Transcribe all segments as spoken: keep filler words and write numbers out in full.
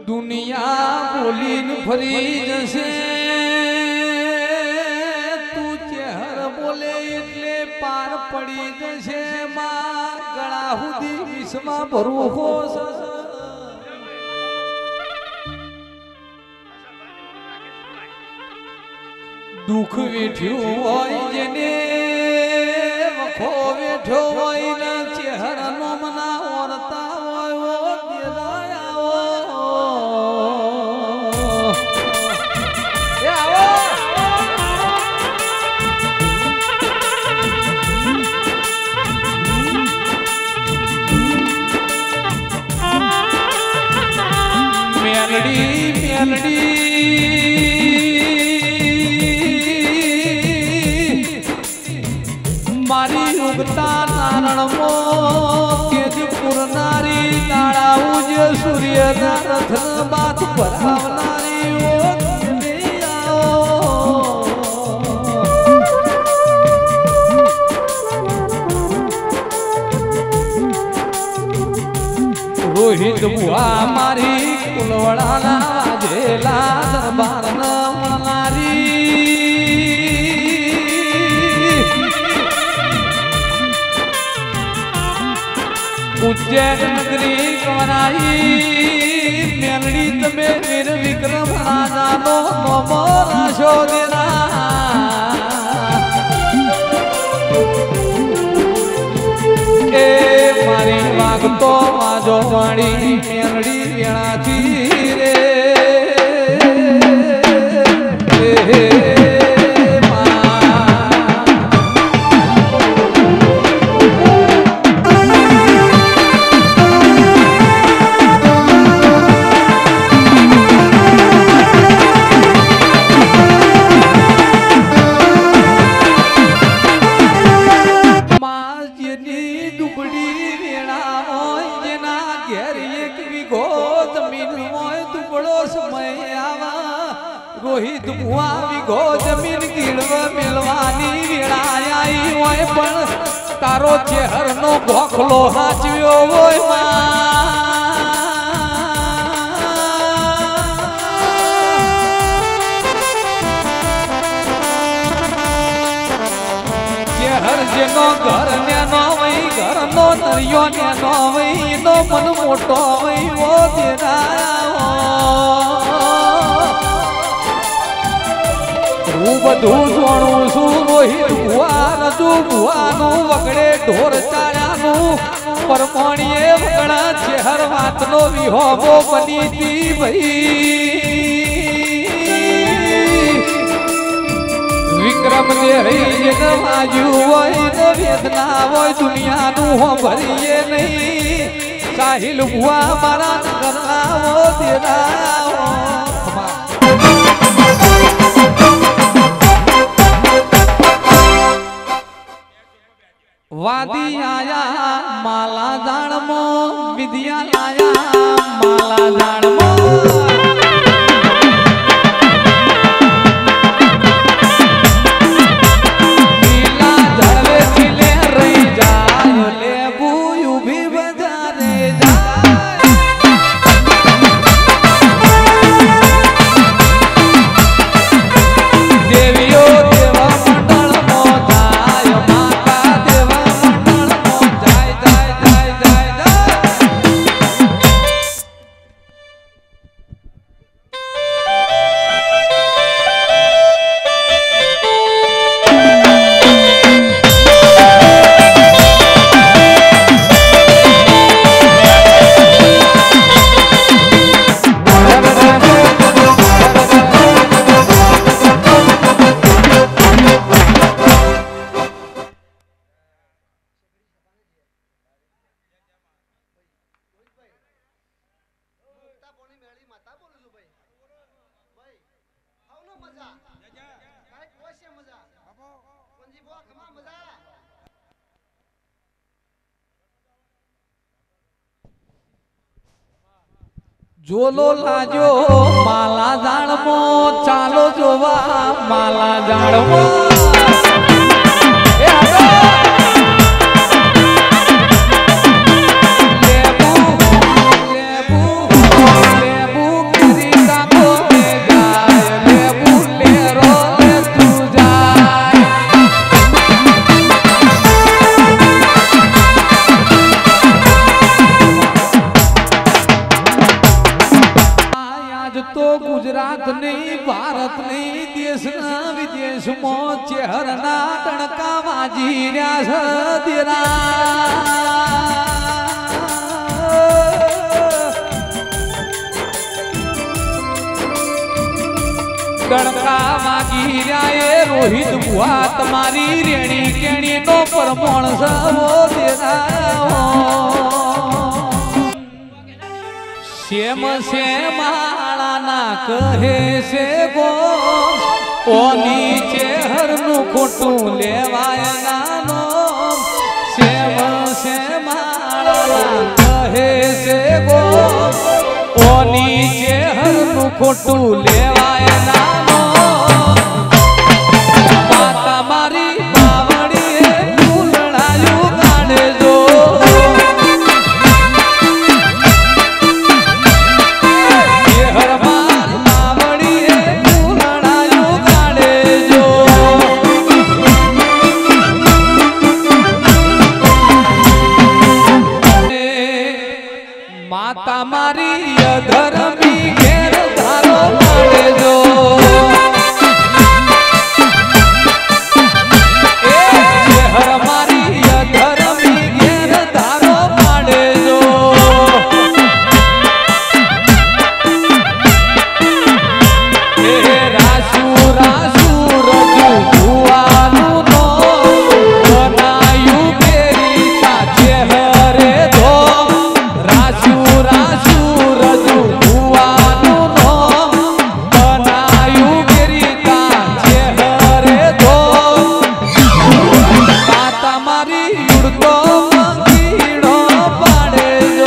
दुनिया बोली न फरी जसे तू चेहर बोले એટલે પાર પડી જશે માં ગળા સુધી વિશ્વા ભરવું હો દુઃખ વેઠ્યું હોય જેને વખો વેઠ્યો હોય ને ચહેરાનો મના ઓરતા હોય ઓ દેરાયા એ આવો મેલડી મેલડી મારી ઉગતા નારણ મો તેજ પુરનારી તાળા ઉજ સૂર્ય ના રથન બાત ભરાવનારી ઓ રોહિત બુઆ મારી કુલવડાના વાજેલા દરબાર ના उज्जैन नगरी कवनाई मेलड़ी तमे वीर विक्रम राजा नो मोरा शोदेना ए मारी वाग तो आजो वाणी मेलड़ी वेणा थी रे ए रोहित बुआ विगो जमीन गिरव मिलवानी वेळा आई होय पण तारो चेहर नो भोखलो हाचव्यो होय चेहर जेनो घर ने नो वई घर नो नरियो ने नो वई नो मन मोटो वई वो तेरा બધું જોણું છું રોહિત ભુવા રજુ ભુવાનું વગડે ઢોર ચાર્યાનું પરમણીએ વગડા ચહેર વાતનો વિહોબો બની તી ભાઈ વિક્રમ દે રહી ને વાજ્યું હોય ને વેદના હોય દુનિયાનું હો ભરીએ નહીં સાહિલ ભુવા મારા નગરના દેરા वादी आया माला जान मो विद्या आया माला जान मो नीला झड़वे छिले रही जायो ले बुयू भी बजारे जाए देवियो देवा मंडल मो जायो माता देवा जोलो लाजो माला जाणमो चालो जोवा माला जाणमो लेबू लेबू लेबू तो गुजरात नहीं भारत नहीं देश ना विदेश में चेहरना टणका वाजी रहा तेरा टणका वागी रहा रोहित बुआ तुम्हारी रेणी केणी नो परमोण सवो तेरा श्याम श्यामाला ना कहे से गो ओनी चेहर नु खोटू लेवाय नानो श्याम श्यामाला ना कहे से गो ओनी चेहर नु खोटू लेवाय नानो माता मारी बावड़ी फूलड़ायू गाड़े जो माता मारी धर्मी घेर धारो मारे जो हर मारी धर्मी घेर धारो मारे जो रासू रासू रजू भुआनु नो बनायू केरी का चेहरे धो रासू रासू रजू भुआनु नो बनायू केरी का चेहरे धो माता मारी उड़तो मंगीड़ो पाड़े जो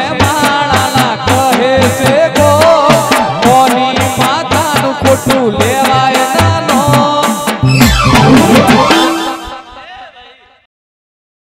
ले